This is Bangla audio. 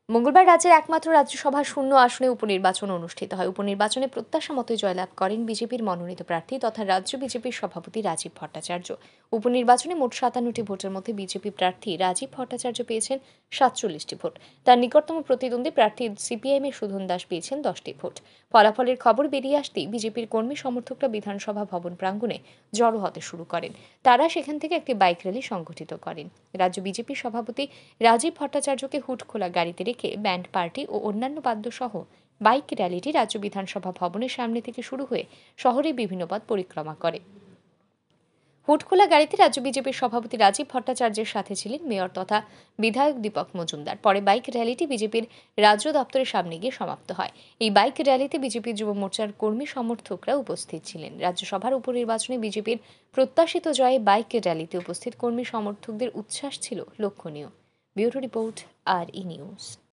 মঙ্গলবার রাজ্যের একমাত্র রাজ্যসভা শূন্য আসনে উপনির্বাচন অনুষ্ঠিত হয়। উপনির্বাচনে প্রত্যাশা মতোই জয়লাভ করেন বিজেপির মনোনীত প্রার্থী তথা রাজ্য বিজেপির সভাপতি রাজীব ভট্টাচার্য। উপনির্বাচনে মোট 57টি ভোটের মধ্যে বিজেপি প্রার্থী রাজীব ভট্টাচার্য পেয়েছেন 47টি ভোট। তার নিকটতম প্রতিদ্বন্দ্বী প্রার্থী সিপিআইএমের সুধন দাস পেয়েছেন 10টি ভোট। ফলাফলের খবর বেরিয়ে আসতেই বিজেপির কর্মী সমর্থকরা বিধানসভা ভবন প্রাঙ্গণে জড়ো হতে শুরু করেন। তারা সেখান থেকে একটি বাইক র্যালি সংগঠিত করেন। রাজ্য বিজেপির সভাপতি রাজীব ভট্টাচার্যকে হুটখোলা গাড়িতে রেখে ব্যান্ড পার্টি ও অন্যান্য বাদ্যসহ বাইক র্যালিটি রাজ্য বিধানসভা ভবনের সামনে থেকে শুরু হয়ে শহরের বিভিন্ন পথ পরিক্রমা করে। হুটখোলা গাড়িতে রাজ্য বিজেপির সভাপতি রাজীব ভট্টাচার্যের সাথে ছিলেন মেয়র তথা বিধায়ক দীপক মজুমদার। পরে বাইক র্যালিটি বিজেপির রাজ্য দপ্তরের সামনে গিয়ে সমাপ্ত হয়। এই বাইক র্যালিতে বিজেপির যুব মোর্চার কর্মী সমর্থকরা উপস্থিত ছিলেন। রাজ্যসভার উপনির্বাচনে বিজেপির প্রত্যাশিত জয়ে বাইক র্যালিতে উপস্থিত কর্মী সমর্থকদের উচ্ছ্বাস ছিল লক্ষণীয়। Bureau report, RE news.